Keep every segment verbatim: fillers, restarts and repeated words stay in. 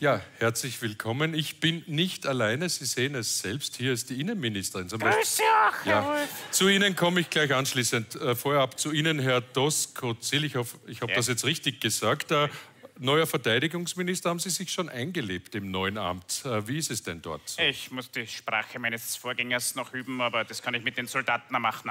Ja, herzlich willkommen. Ich bin nicht alleine, Sie sehen es selbst. Hier ist die Innenministerin. Grüß Sie auch, Herr ja. Wolf. Zu Ihnen komme ich gleich anschließend. Äh, vorab zu Ihnen, Herr Doskozil. Ich hoffe, ich habe ja. das jetzt richtig gesagt. Äh, neuer Verteidigungsminister, haben Sie sich schon eingelebt im neuen Amt? Äh, wie ist es denn dort? So? Ich muss die Sprache meines Vorgängers noch üben, aber das kann ich mit den Soldaten machen.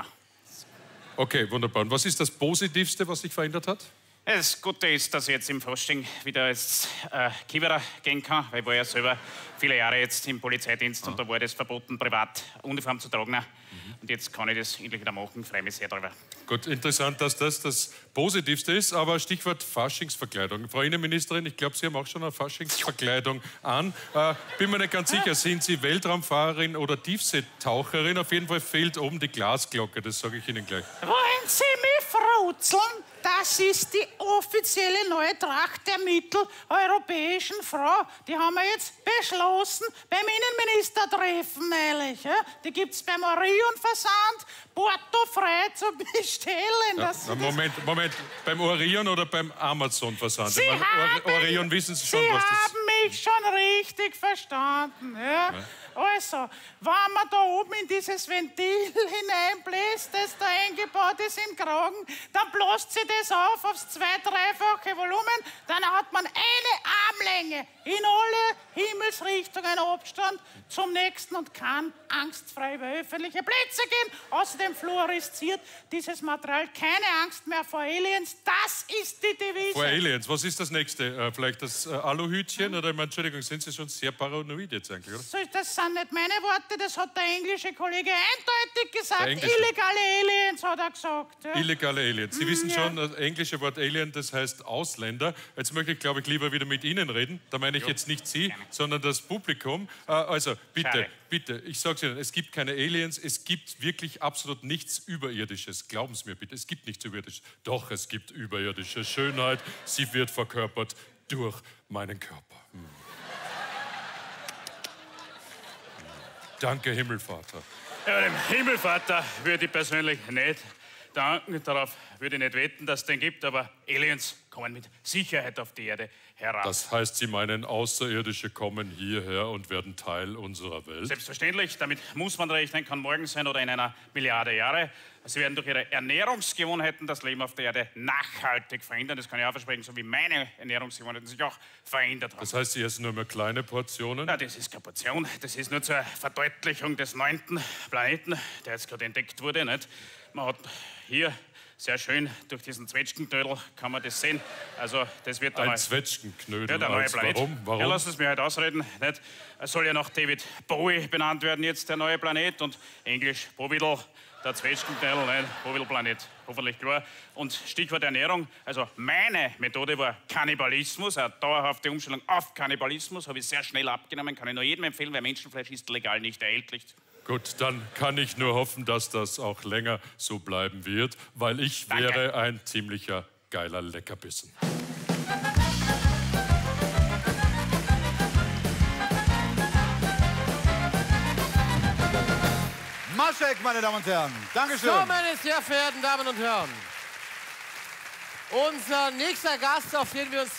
Okay, wunderbar. Und was ist das Positivste, was sich verändert hat? Das Gute ist, dass ich jetzt im Frühling wieder als äh, Kiewerer gehen kann, weil ich war ja selber viele Jahre jetzt im Polizeidienst ah. und da war das verboten, privat Uniform zu tragen. Mhm. Und jetzt kann ich das endlich wieder machen, freue mich sehr darüber. Gut, interessant, dass das das Positivste ist, aber Stichwort Faschingsverkleidung. Frau Innenministerin, ich glaube, Sie haben auch schon eine Faschingsverkleidung an. Äh, bin mir nicht ganz sicher, sind Sie Weltraumfahrerin oder Tiefseetaucherin? Auf jeden Fall fehlt oben die Glasglocke, das sage ich Ihnen gleich. Wollen Sie mich frutzeln? Das ist die offizielle neue Tracht der mitteleuropäischen Frau. Die haben wir jetzt beschlossen beim Innenministertreffen, neulich. Ja? Die gibt's beim Orion-Versand, portofrei zu bestellen. Ja, na, Moment, Moment, beim Orion oder beim Amazon-Versand? Sie meine, haben, Orion wissen Sie schon, Sie was das ist. Sie haben mich schon richtig verstanden. Ja? Ja. Also, wenn man da oben in dieses Ventil hineinbläst, das da eingebaut ist im Kragen, dann bläst sie das auf aufs zwei-, dreifache Volumen, dann hat man eine Armlänge in alle Himmelsrichtungen Abstand zum nächsten und kann angstfrei über öffentliche Plätze gehen. Außerdem fluoresziert dieses Material keine Angst mehr vor Aliens. Das ist die Devise. Vor Aliens, was ist das nächste? Äh, vielleicht das äh, Aluhütchen? Hm. Oder, ich meine, Entschuldigung, sind Sie schon sehr paranoid jetzt eigentlich, oder? So, das sind nicht meine Worte, das hat der englische Kollege eindeutig gesagt. Illegale Aliens, hat er gesagt. Ja. Illegale Aliens. Sie mm, wissen ja. schon, das englische Wort Alien, das heißt Ausländer. Jetzt möchte ich, glaube ich, lieber wieder mit Ihnen reden. Da meine ich jo. jetzt nicht Sie, Gerne. sondern das Publikum. Äh, also, bitte, Schade. bitte, ich sage es Ihnen, es gibt keine Aliens, es gibt wirklich absolut nichts Überirdisches. Glauben Sie mir bitte, es gibt nichts Überirdisches. Doch, es gibt überirdische Schönheit. Sie wird verkörpert durch meinen Körper. Hm. Danke, Himmelvater. Ja, dem Himmelvater würde ich persönlich nicht danken. Darauf würde ich nicht wetten, dass es den gibt, aber Aliens kommen mit Sicherheit auf die Erde herab. Das heißt, Sie meinen, Außerirdische kommen hierher und werden Teil unserer Welt? Selbstverständlich, damit muss man rechnen, kann morgen sein oder in einer Milliarde Jahre. Sie werden durch ihre Ernährungsgewohnheiten das Leben auf der Erde nachhaltig verändern. Das kann ich auch versprechen, so wie meine Ernährungsgewohnheiten sich auch verändert haben. Das heißt, Sie essen nur mehr kleine Portionen? Na, das ist keine Portion. Das ist nur zur Verdeutlichung des neunten Planeten, der jetzt gerade entdeckt wurde. Nicht? Man hat hier sehr schön durch diesen Zwetschgenknödel kann man das sehen. Also das wird Ein neue, Zwetschgenknödel? Ja, der neue Planet. Warum? Warum? Ja, lass es mir halt ausreden. Nicht? Es soll ja nach David Bowie benannt werden jetzt, der neue Planet. Und Englisch Bovidl, der Zwetschgenknödel, nicht? Bovidl-Planet, hoffentlich klar. Und Stichwort Ernährung. Also meine Methode war Kannibalismus, eine dauerhafte Umstellung auf Kannibalismus. Habe ich sehr schnell abgenommen, kann ich nur jedem empfehlen, weil Menschenfleisch ist legal nicht erhältlich. Gut, dann kann ich nur hoffen, dass das auch länger so bleiben wird, weil ich Danke. wäre ein ziemlicher geiler Leckerbissen. Maschek, meine Damen und Herren. Dankeschön. So, meine sehr verehrten Damen und Herren. Unser nächster Gast, auf den wir uns